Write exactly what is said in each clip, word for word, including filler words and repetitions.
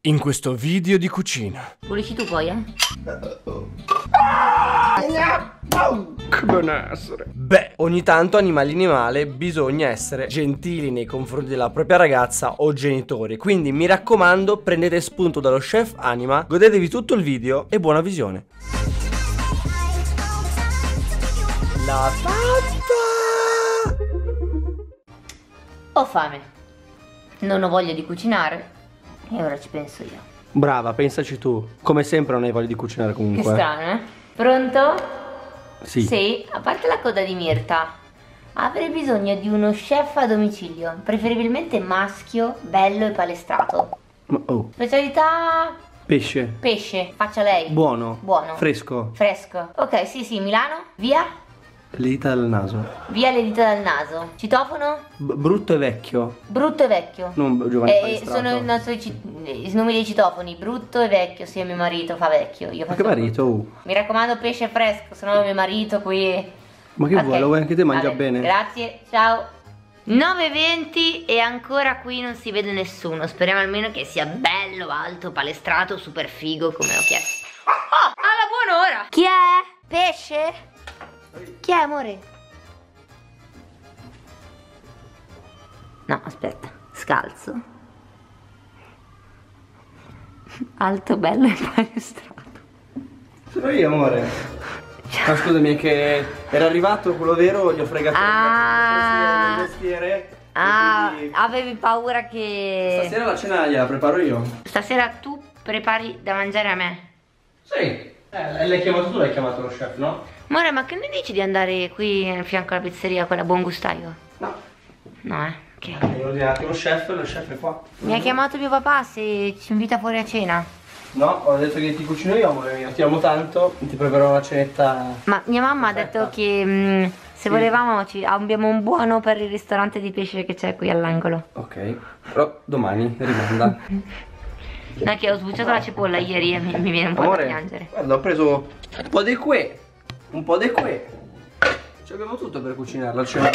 in questo video di cucina. Pulisci tu poi, eh? Che benessere. Beh, ogni tanto animalini male bisogna essere gentili nei confronti della propria ragazza o genitori. Quindi mi raccomando, prendete spunto dallo chef Anima, godetevi tutto il video e buona visione. La pappa. Ho fame, non ho voglia di cucinare e ora ci penso io. Brava, pensaci tu. Come sempre non hai voglia di cucinare comunque. Che strano, eh? Pronto? Sì. Sì, a parte la coda di Mirta, avrei bisogno di uno chef a domicilio, preferibilmente maschio, bello e palestrato. Ma, oh. Specialità... Pesce. Pesce, faccia lei. Buono. Buono. Fresco. Fresco. Ok, sì, sì, Milano. Via? Le dita dal naso. Via le dita dal naso. Citofono? B brutto e vecchio. Brutto e vecchio. Non Giovanni eh, Palestrato. Sono i nostri i nomi dei citofoni. Brutto e vecchio. Sì, mio marito fa vecchio. Io Ma faccio che marito? Uh. Mi raccomando, pesce fresco, sennò mio marito qui. Ma che Ok. vuoi? Lo vuoi anche te? Mangia Vabbè, bene. Grazie, ciao. nove e venti e ancora qui non si vede nessuno. Speriamo almeno che sia bello, alto, palestrato, super figo come ho chiesto. Oh, alla buon'ora. Chi è? Pesce? Chi è, amore? No, aspetta, scalzo. Alto, bello e palestrato. Sono io, amore. Ma scusami, è che era arrivato quello vero, gli ho fregato Ah. il mestiere. Ah, quindi... avevi paura che... Stasera la cena gliela preparo io. Stasera tu prepari da mangiare a me? Sì. Eh, l'hai chiamato tu, l'hai chiamato lo chef, no? Amore, ma che ne dici di andare qui a fianco alla pizzeria, quella Buon Gustaio? No. No, eh, ok. Mi ho ordinato lo chef, lo chef è qua. Mi ha chiamato mio papà se ci invita fuori a cena. No, ho detto che ti cucino io, amore mio. Ti amo tanto, ti preparerò una cenetta. Ma mia mamma Perfetta. ha detto che mh, se Sì. volevamo ci, abbiamo un buono per il ristorante di pesce che c'è qui all'angolo. Ok, però domani rimanda. No, è che ho sbucciato la cipolla ieri e mi, mi viene un po' da Amore, piangere. guarda, ho preso un po' di que, un po' di que. Ci abbiamo tutto per cucinarla, cioè.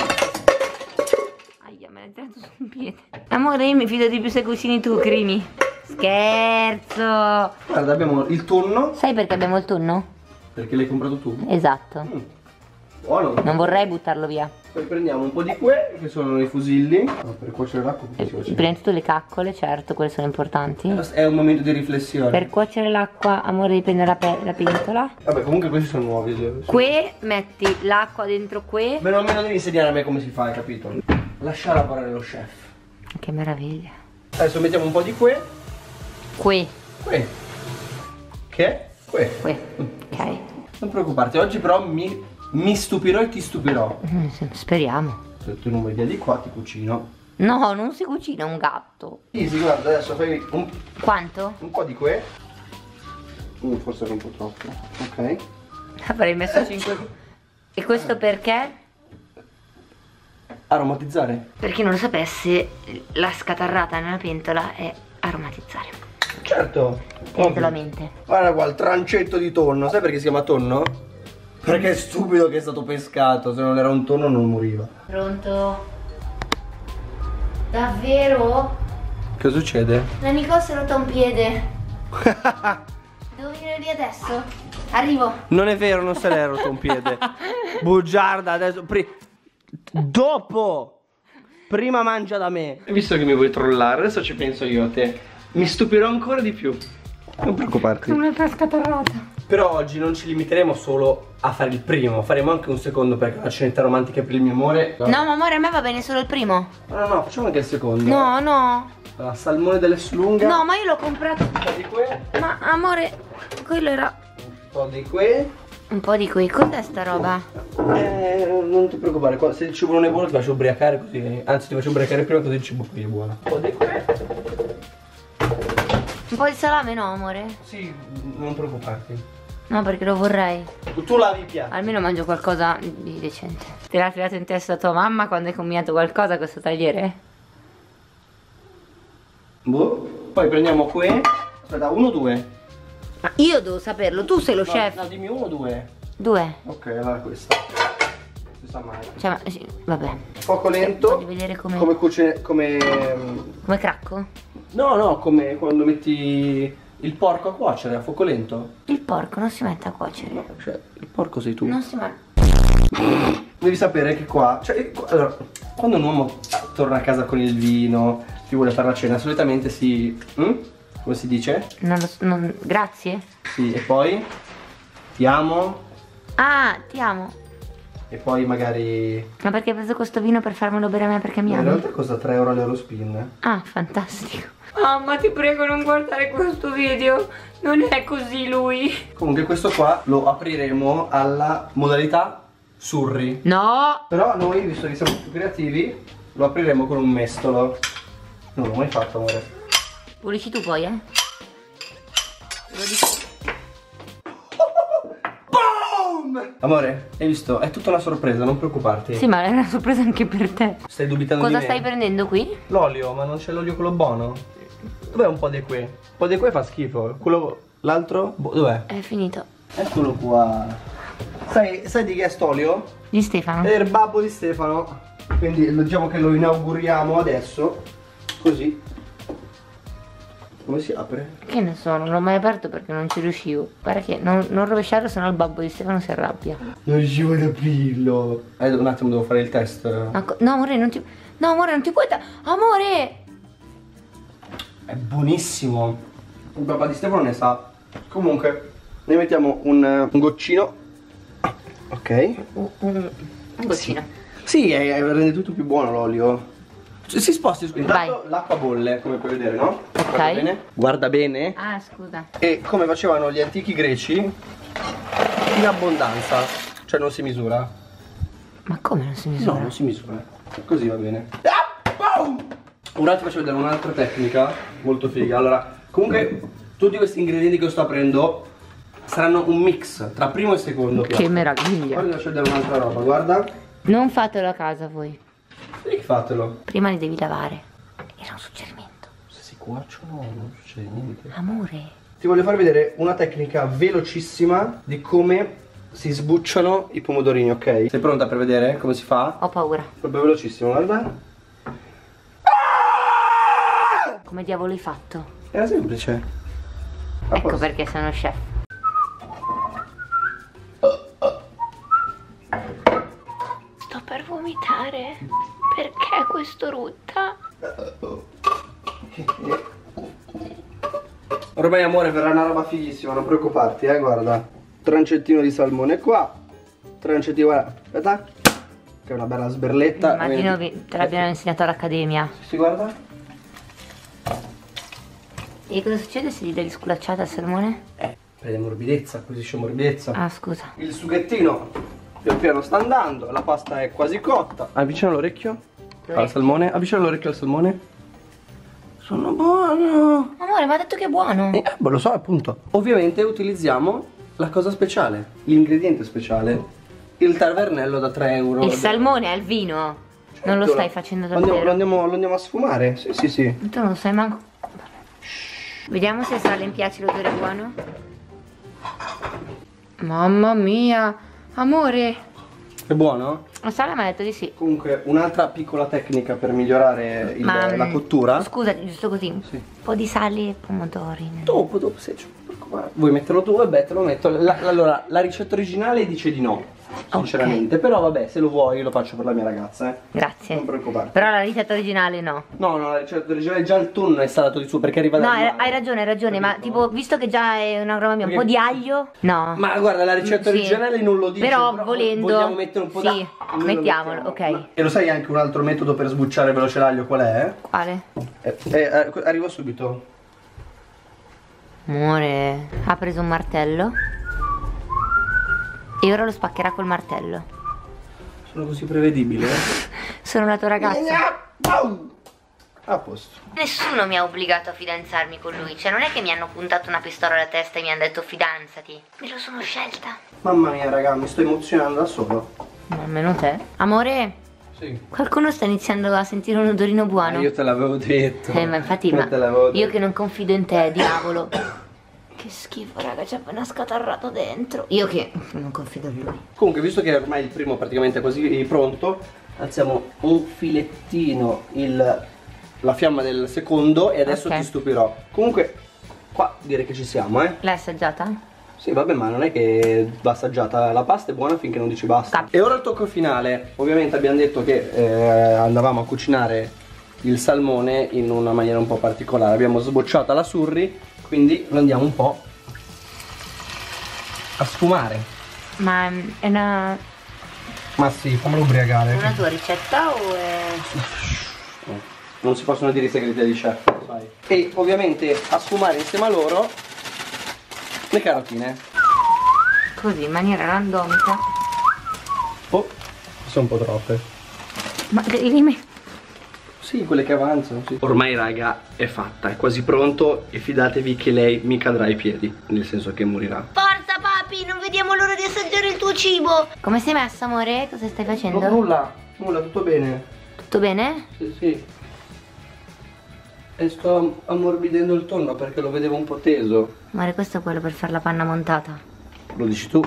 Aia, me l'hai tirato su un piede. Amore, io mi fido di più se cucini tu, Crimi. Scherzo. Guarda, abbiamo il tonno. Sai perché abbiamo il tonno? Perché l'hai comprato tu? Esatto. Mm, buono. Non vorrei buttarlo via. Poi prendiamo un po' di que, che sono i fusilli. No, per cuocere l'acqua come si cuoce? Prima di tutto le caccole, certo, quelle sono importanti. È un momento di riflessione. Per cuocere l'acqua, amore, devi prendere la, pe la pentola. Vabbè, comunque questi sono nuovi. Sì. Qui metti l'acqua dentro qui. Meno meno devi insegnare a me come si fa, hai capito? Lascia lavorare lo chef. Che meraviglia. Adesso mettiamo un po' di que. Qui, Que. Che è? Que. qui, ok. Non preoccuparti, oggi però mi, mi stupirò e ti stupirò. Mm, Speriamo. Se tu non vai via di qua ti cucino. No, non si cucina un gatto. Sì, sì, guarda, adesso fai un, Quanto? un po' di que. Mm, forse era un po' troppo. Ok. Avrei messo cinque. E questo perché? Aromatizzare. Per chi non lo sapesse, la scatarrata nella pentola è aromatizzare. Certo. Tenetelo a mente. Guarda qua, il trancetto di tonno. Sai perché si chiama tonno? Perché è stupido che è stato pescato. Se non era un tonno non moriva. Pronto? Davvero? Che succede? La Nicole si è rotta un piede. Devo venire lì adesso? Arrivo. Non è vero, non se l'è rotto un piede. Bugiarda, adesso. Pri dopo. Prima mangia da me. Visto che mi vuoi trollare, adesso ci penso io a te. Mi stupirò ancora di più. Non preoccuparti. Una scatarrata. Però oggi non ci limiteremo solo a fare il primo. Faremo anche un secondo perché una cenetta romantica per il mio amore. No, ma amore, a me va bene solo il primo. No, no, facciamo anche il secondo. No, no. La salmone delle slunghe. No, ma io l'ho comprato. Un po' di que. Ma amore, quello era Un po' di que. un po' di qui. Cos'è sta roba? Eh, non ti preoccupare, qua- se il cibo non è buono ti faccio ubriacare così. Anzi ti faccio ubriacare prima così il cibo qui è buono. Un po' di que. Un po' di salame, no, amore? Sì, non preoccuparti. No, perché lo vorrei. Tu, tu lavi i piatti. Almeno mangio qualcosa di decente. Te l'ha tirato in testa tua mamma quando hai combinato qualcosa questo tagliere? Boh. Poi prendiamo qui. Aspetta, uno o due? Ma io devo saperlo, tu sei lo No, chef. no, dimmi uno o due. Due. Ok, allora questa. Si sta male. Cioè, ma, sì, vabbè. Fuoco lento. Voglio vedere come... Come cucine. Come. Come cracco? No, no, come quando metti il porco a cuocere a fuoco lento. Il porco non si mette a cuocere. No, cioè, il porco sei tu. Non si mette. Devi sapere che qua, cioè, allora, quando un uomo torna a casa con il vino, ti vuole fare la cena, solitamente si... Hm? Come si dice? Non lo so, non, grazie. Sì, e poi ti amo. Ah, ti amo. E poi magari... Ma perché hai preso questo vino per farmelo bere a me perché mi In ami? realtà costa tre euro all'Eurospin. Ah, fantastico. Mamma, ti prego non guardare questo video. Non è così lui. Comunque questo qua lo apriremo alla modalità surri. No. Però noi, visto che siamo più creativi, lo apriremo con un mestolo. Non l'ho mai fatto, amore. Pulisci tu poi, eh? Lo dico. Boom! Amore, hai visto? È tutta una sorpresa, non preoccuparti. Sì, ma è una sorpresa anche per te. Stai dubitando Cosa di me? stai prendendo qui? L'olio, ma non c'è l'olio quello buono? Dov'è un po' di qui? Un po' di qui fa schifo. Quello, l'altro, boh, dov'è? È finito. Eccolo qua. Sai, sai di chi è st'olio? Di Stefano. È il babbo di Stefano. Quindi diciamo che lo inauguriamo adesso. Così. Come si apre? Che ne so, non l'ho mai aperto perché non ci riuscivo. Guarda che non, non rovesciarlo, sennò il babbo di Stefano si arrabbia. Non riuscivo ad aprirlo. Eh, un attimo, devo fare il test. Ma co- no, amore, non ti. No, amore, non ti puoi. da- Amore! È buonissimo. Il papà di Stefano ne sa. Comunque, ne mettiamo un, un goccino. Ok. Un, un, un goccino. Sì, è, è- rende tutto più buono l'olio. Si si sposti, scusa. Vai. Intanto l'acqua bolle, come puoi vedere, no? Ok. Guarda bene. Guarda bene. Ah, scusa. E come facevano gli antichi greci, in abbondanza. Cioè non si misura. Ma come non si misura? No, non si misura. Così va bene. Ah, boom! Ora ti faccio vedere un'altra tecnica molto figa. Allora, comunque tutti questi ingredienti che io sto aprendo saranno un mix tra primo e secondo piatto. Che meraviglia. Poi ti faccio vedere un'altra roba, guarda. Non fatelo a casa voi. E fatelo. Prima li devi lavare. Era un suggerimento. Se si cuociono non succede niente. Amore. Ti voglio far vedere una tecnica velocissima di come si sbucciano i pomodorini, ok? Sei pronta per vedere come si fa? Ho paura. Proprio velocissimo, guarda. Come diavolo hai fatto? Era semplice. A Ecco posto. perché sono chef. Sto per vomitare. Perché questo rutta? Ormai amore verrà una roba fighissima, non preoccuparti, eh, guarda. Trancettino di salmone qua. Trancettino, guarda, aspetta. Che è una bella sberletta. Immagino che te l'abbiano insegnato all'accademia. Si guarda? E cosa succede se gli dai sculacciata al salmone? Eh, prende morbidezza, acquisisce morbidezza. Ah, scusa. Il sughettino pian piano sta andando, la pasta è quasi cotta. Avvicina l'orecchio al salmone, avvicina l'orecchio al salmone. Sono buono. Amore, mi ha detto che è buono. Eh, beh, lo so, appunto. Ovviamente utilizziamo la cosa speciale, l'ingrediente speciale, il tavernello da tre euro. Il salmone al vino. Non lo stai facendo Lo andiamo, lo davvero. andiamo, lo andiamo a sfumare? Sì, sì, sì. Tu non sai manco. Vediamo se a Salem piace l'odore buono. Mamma mia. Amore. È buono? A Salem mi ha detto di sì. Comunque, un'altra piccola tecnica per migliorare il- Ma, la cottura. Scusa, giusto così. Sì. Un po' di sale e pomodori. Dopo, dopo, se vuoi metterlo tu, vabbè, te lo metto. La- allora, la ricetta originale dice di no, sinceramente. Però vabbè, se lo vuoi lo faccio per la mia ragazza, eh. Grazie. Non preoccuparti. Però la ricetta originale no. No, no, la ricetta originale già il tonno è salato di suo perché arriva No, dal hai, mare. hai ragione, hai ragione. Ma Capito? tipo, visto che già è una roba mia, un Perché- po' di aglio? No. Ma guarda, la ricetta Sì. originale non lo dice. Però, volendo, vogliamo mettere un po' sì, da... Noi lo mettiamolo, mettiamo. ok. E lo sai anche un altro metodo per sbucciare veloce l'aglio qual è? Quale? Eh, eh, eh, arrivo subito. Amore, ha preso un martello. E ora lo spaccherà col martello. Sono così prevedibile, eh? Sono la tua ragazza. A posto. Nessuno mi ha obbligato a fidanzarmi con lui. Cioè, non è che mi hanno puntato una pistola alla testa e mi hanno detto fidanzati. Me lo sono scelta. Mamma mia, raga, mi sto emozionando da solo. Ma almeno te. Amore, Sì. qualcuno sta iniziando a sentire un odorino buono. Ah, io te l'avevo detto. Eh, ma infatti, Io ma te l'avevo io detto. che non confido in te, diavolo. Che schifo, raga, c'è appena scatarrato dentro. Io che non confido in lui. Comunque, visto che ormai il primo praticamente è quasi pronto, alziamo un filettino il la fiamma del secondo e adesso okay. ti stupirò. Comunque qua direi che ci siamo, eh. L'hai assaggiata? Sì, vabbè, ma non è che va assaggiata, la pasta è buona finché non dici basta. Cap. E ora il tocco finale. Ovviamente abbiamo detto che eh, andavamo a cucinare il salmone in una maniera un po' particolare. Abbiamo sbocciata la surri, quindi lo andiamo un po' a sfumare. Ma è una... Ma sì, fammelo ubriacare. una tua ricetta o è... Non si possono dire i segreti degli chef, sai. E ovviamente a sfumare insieme a loro le carotine. Così, in maniera randomica. Oh, sono un po' troppe. Ma dimmi. Sì, quelle che avanzano, sì. Ormai raga è fatta, è quasi pronto e fidatevi che lei mi cadrà ai piedi, nel senso che morirà. Forza papi, non vediamo l'ora di assaggiare il tuo cibo. Come sei messo amore? Cosa stai facendo? No, nulla, nulla, tutto bene. Tutto bene? Sì, sì. E sto ammorbidendo il tonno perché lo vedevo un po' teso. Amore, questo è quello per fare la panna montata. Lo dici tu?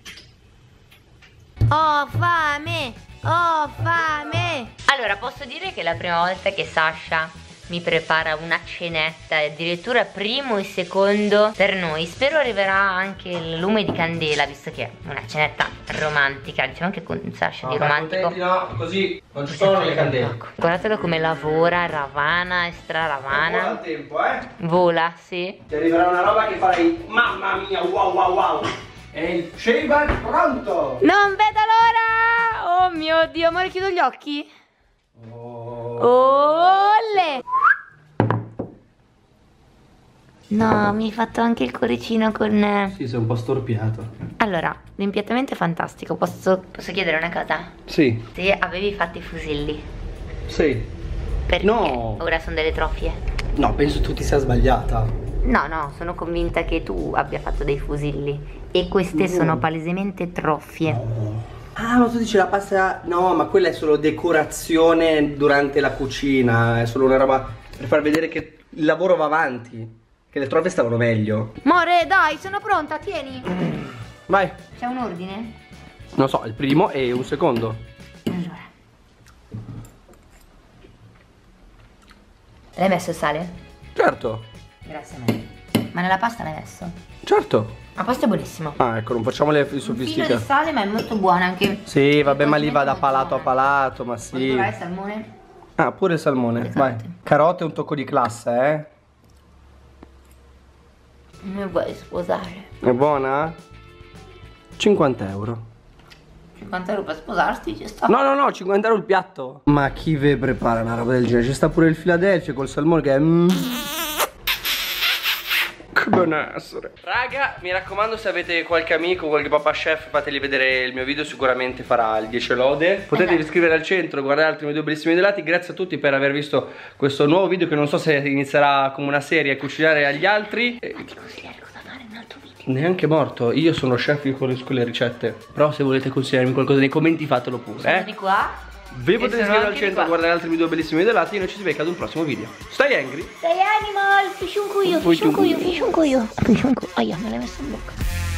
Ho fame! Ho fame! Allora, posso dire che è la prima volta che Sasha mi prepara una cenetta, addirittura primo e secondo per noi. Spero arriverà anche il lume di candela, visto che è una cenetta romantica. Diciamo che con Sasha No, di romantico contenti, no, così non ci sono le candele. Guardatelo come lavora, ravana e straravana. Vola al tempo, eh? Vola, sì. Ti arriverà una roba che farai mamma mia, wow wow wow. E il cibo è pronto! Non vedo l'ora! Oh mio Dio, amore, chiudo gli occhi. Oh. Olle! No, mi hai fatto anche il cuoricino con... Sì, sei un po' storpiato. Allora, l'impiattamento è fantastico. Posso, posso chiedere una cosa? Sì. Se avevi fatto i fusilli, Sì. perché No. ora sono delle trofie? No, penso tu ti sia sbagliata. No, no, sono convinta che tu abbia fatto dei fusilli. E queste No. sono palesemente troffie. No. Ah, ma tu dici la pasta... No, ma quella è solo decorazione durante la cucina. È solo una roba per far vedere che il lavoro va avanti. Che le trofie stavano meglio. More, dai, sono pronta, tieni. Vai. C'è un ordine? Non so, il primo e un secondo. Allora. L'hai messo il sale? Certo. Grazie a me. Ma nella pasta l'hai messo? Certo. La pasta è buonissima. Ah, ecco, non facciamo le Un filo sofisticate. di sale, ma è molto buona anche. Sì, vabbè, ma lì va da Molto palato a buona. palato, ma sì. Voglio provare il salmone? Ah, pure il salmone, Le vai. carote. Carote e un tocco di classe, eh. Mi vuoi sposare? È buona? cinquanta euro. cinquanta euro per sposarti, ci sta. No, no, no, cinquanta euro il piatto. Ma chi ve prepara una roba del genere? Ci sta pure il Philadelphia col salmone che è... Mm. Che benessere. Raga, mi raccomando, se avete qualche amico, qualche papà chef, fateli vedere il mio video, sicuramente farà il dieci lode. Potete Esatto. iscrivervi al centro, guardare altri miei due bellissimi video lati. Grazie a tutti per aver visto questo nuovo video che non so se inizierà come una serie a cucinare agli altri. E... Ti consigliare cosa fare in un altro video. Neanche morto, io sono chef, io conosco le ricette. Però se volete consigliarmi qualcosa nei commenti fatelo pure, Sono eh. di qua. Vi potete sono iscrivere al anche di centro a qua. guardare altri video bellissimi video lati e noi ci si becca ad un prossimo video. Stai angry? Sei animal, fisciunco io, fisciunco io, fisciunco io. Fisciunco, aia, me l'hai messo in bocca.